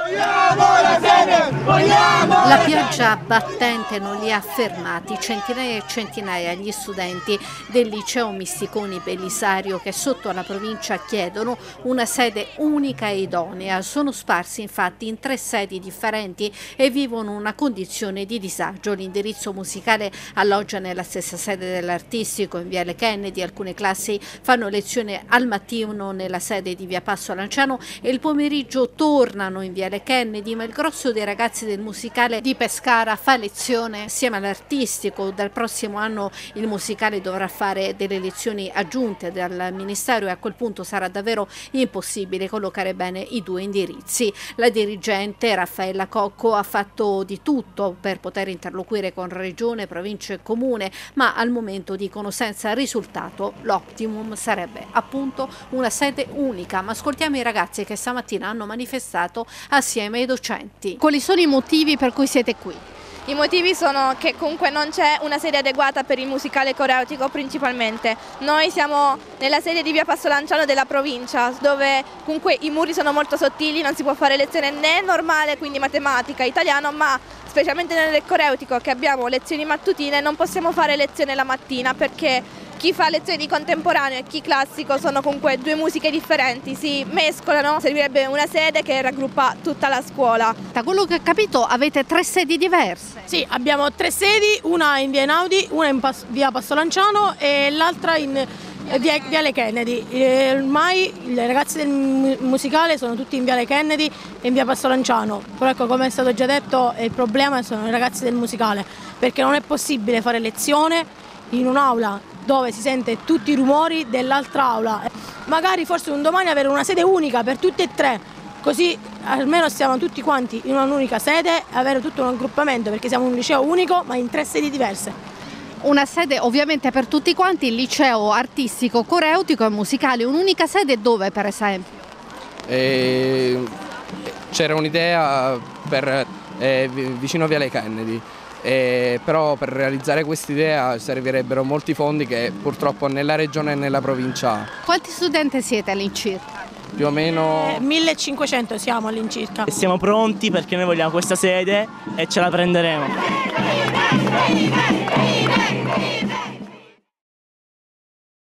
La pioggia battente non li ha fermati, centinaia e centinaia gli studenti del liceo Misticoni Bellisario che sotto la provincia chiedono una sede unica e idonea. Sono sparsi infatti in 3 sedi differenti e vivono una condizione di disagio. L'indirizzo musicale alloggia nella stessa sede dell'artistico in Viale Kennedy, alcune classi fanno lezione al mattino nella sede di Via Passo Lanciano e il pomeriggio tornano in Viale Kennedy, ma il grosso dei ragazzi del musicale di Pescara fa lezione assieme all'artistico. Dal prossimo anno il musicale dovrà fare delle lezioni aggiunte dal Ministero e a quel punto sarà davvero impossibile collocare bene i 2 indirizzi. La dirigente Raffaella Cocco ha fatto di tutto per poter interloquire con Regione, Provincia e Comune, ma al momento dicono senza risultato. L'optimum sarebbe appunto una sede unica, ma ascoltiamo i ragazzi che stamattina hanno manifestato assieme ai docenti. Quali sono i motivi per cui siete qui? I motivi sono che comunque non c'è una sede adeguata per il musicale coreutico principalmente. Noi siamo nella sede di Via Passo Lanciano della provincia, dove comunque i muri sono molto sottili, non si può fare lezione né normale, quindi matematica, italiano, ma specialmente nel coreutico che abbiamo lezioni mattutine non possiamo fare lezione la mattina perché chi fa lezioni di contemporaneo e chi classico sono comunque 2 musiche differenti, si mescolano, servirebbe una sede che raggruppa tutta la scuola. Da quello che ho capito avete 3 sedi diverse. Sì, abbiamo 3 sedi, una in Via Einaudi, una in Via Passo Lanciano e l'altra in Viale Kennedy. Ormai i ragazzi del musicale sono tutti in Viale Kennedy e in Via Passo Lanciano, però ecco, come è stato già detto, il problema sono i ragazzi del musicale, perché non è possibile fare lezione in un'aula dove si sente tutti i rumori dell'altra aula. Magari forse un domani avere una sede unica per tutti e 3, così almeno stiamo tutti quanti in un'unica sede e avere tutto un raggruppamento, perché siamo un liceo unico ma in 3 sedi diverse. Una sede ovviamente per tutti quanti, il liceo artistico, coreutico e musicale, un'unica sede dove per esempio? C'era un'idea per vicino a Viale Kennedy. Però per realizzare quest'idea servirebbero molti fondi che purtroppo nella regione e nella provincia. Quanti studenti siete all'incirca? Più o meno 1500 siamo all'incirca. E siamo pronti perché noi vogliamo questa sede e ce la prenderemo.